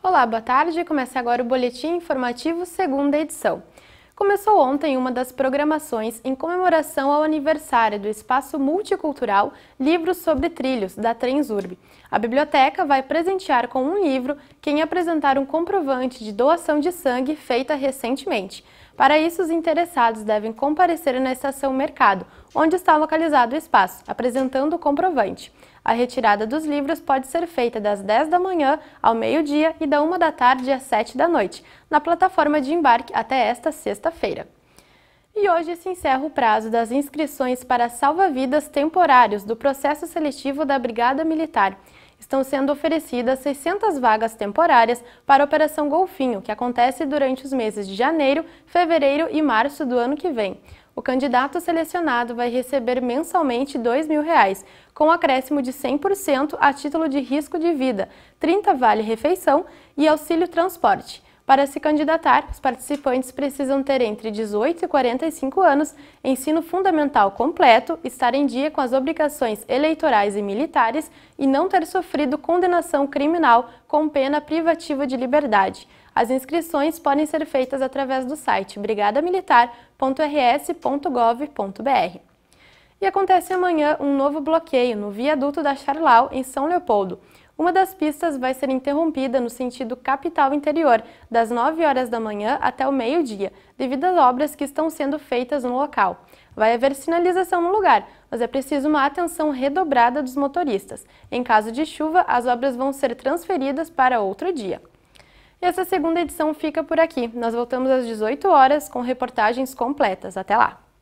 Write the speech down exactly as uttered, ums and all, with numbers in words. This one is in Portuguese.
Olá, boa tarde. Começa agora o Boletim Informativo, segunda edição. Começou ontem uma das programações em comemoração ao aniversário do Espaço Multicultural Livros sobre Trilhos, da Transurb. A biblioteca vai presentear com um livro quem apresentar um comprovante de doação de sangue feita recentemente. Para isso, os interessados devem comparecer na estação Mercado, onde está localizado o espaço, apresentando o comprovante. A retirada dos livros pode ser feita das dez da manhã ao meio-dia e da uma da tarde às sete da noite, na plataforma de embarque até esta sexta-feira. E hoje se encerra o prazo das inscrições para salva-vidas temporários do processo seletivo da Brigada Militar. Estão sendo oferecidas seiscentas vagas temporárias para a Operação Golfinho, que acontece durante os meses de janeiro, fevereiro e março do ano que vem. O candidato selecionado vai receber mensalmente dois mil reais, com acréscimo de cem por cento a título de risco de vida, trinta vale-refeição e auxílio transporte. Para se candidatar, os participantes precisam ter entre dezoito e quarenta e cinco anos, ensino fundamental completo, estar em dia com as obrigações eleitorais e militares e não ter sofrido condenação criminal com pena privativa de liberdade. As inscrições podem ser feitas através do site brigada militar ponto r s ponto gov ponto b r. E acontece amanhã um novo bloqueio no viaduto da Charlau, em São Leopoldo. Uma das pistas vai ser interrompida no sentido capital interior, das nove horas da manhã até o meio-dia, devido às obras que estão sendo feitas no local. Vai haver sinalização no lugar, mas é preciso uma atenção redobrada dos motoristas. Em caso de chuva, as obras vão ser transferidas para outro dia. E essa segunda edição fica por aqui. Nós voltamos às dezoito horas com reportagens completas. Até lá!